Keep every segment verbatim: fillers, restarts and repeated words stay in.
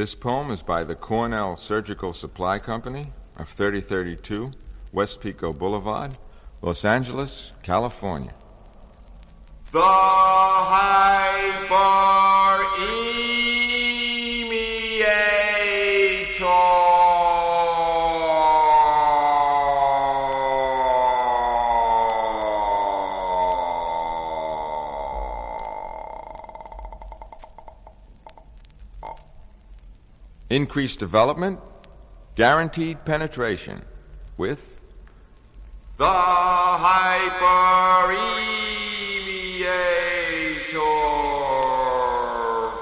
This poem is by the Cornell Surgical Supply Company of thirty thirty-two West Pico Boulevard, Los Angeles, California. The Hyperimiator. Increased development, guaranteed penetration with the Hyperimiator.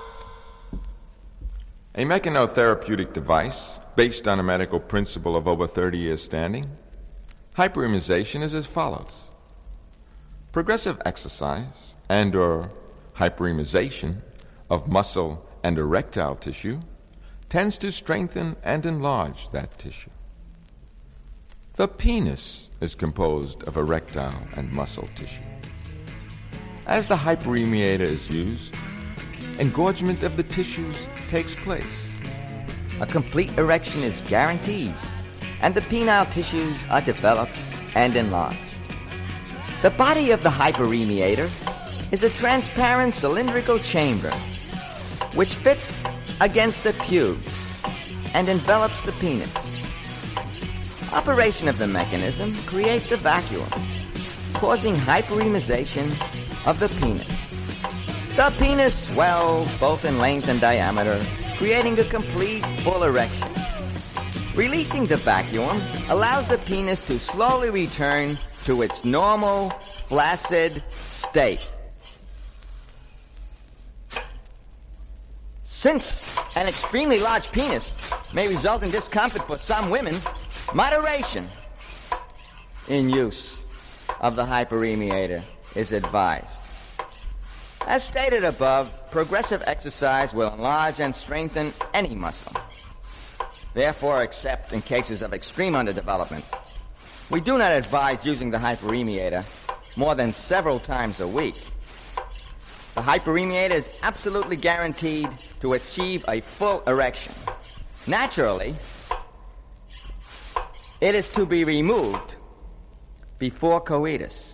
A mechanotherapeutic device based on a medical principle of over thirty years standing. Hyperimization is as follows. Progressive exercise and or hyperimization of muscle and erectile tissue tends to strengthen and enlarge that tissue. The penis is composed of erectile and muscle tissue. As the hyperimiator is used, engorgement of the tissues takes place. A complete erection is guaranteed, and the penile tissues are developed and enlarged. The body of the hyperimiator is a transparent cylindrical chamber which fits against the pubes and envelops the penis. Operation of the mechanism creates a vacuum, causing hyperimization of the penis. The penis swells both in length and diameter, creating a complete full erection. Releasing the vacuum allows the penis to slowly return to its normal, flaccid state. Since an extremely large penis may result in discomfort for some women, moderation in use of the hyperimiator is advised. As stated above, progressive exercise will enlarge and strengthen any muscle. Therefore, except in cases of extreme underdevelopment, we do not advise using the hyperimiator more than several times a week. The hyperimiator is absolutely guaranteed to achieve a full erection. Naturally, it is to be removed before coitus.